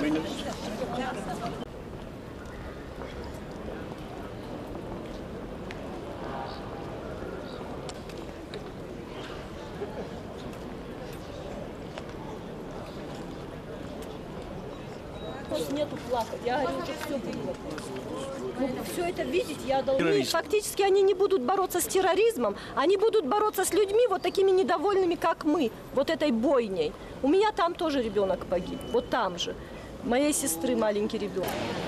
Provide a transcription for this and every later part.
Нету плакать. Я говорю, уже все было. Ну, все это видеть я должна. Фактически они не будут бороться с терроризмом, они будут бороться с людьми вот такими недовольными, как мы, вот этой бойней. У меня там тоже ребенок погиб, вот там же. Моей сестры маленький ребенок.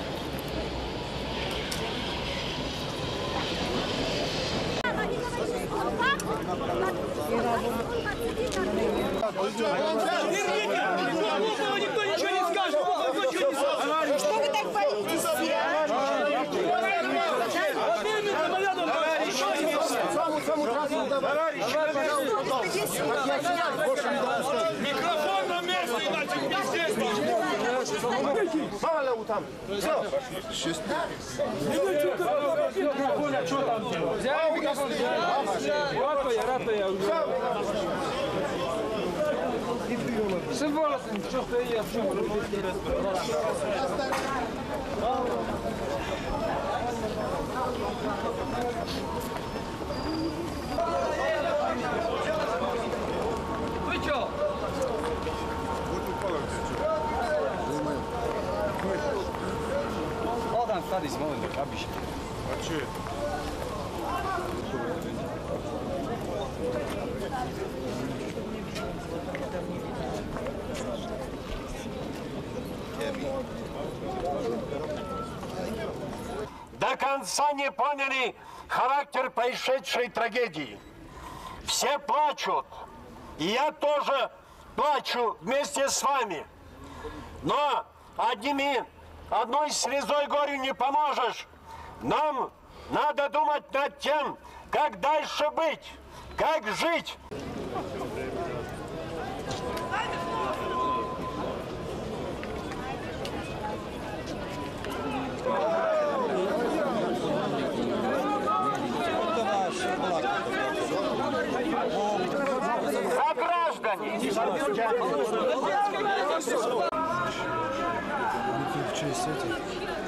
Никто ничего не скажет. Что вы так боитесь? Микрофон на месте, иначе пиздец. Мало там. Все. Микрофон, а что там делать? Взял микрофон, рапая. Символы, что я Вы что? Adam tady zmolim da kabiš. A čo je? До конца не поняли характер происшедшей трагедии. Все плачут, и я тоже плачу вместе с вами. Но одной слезой горю не поможешь. Нам надо думать над тем, как дальше быть, как жить. А граждане! В честь этих.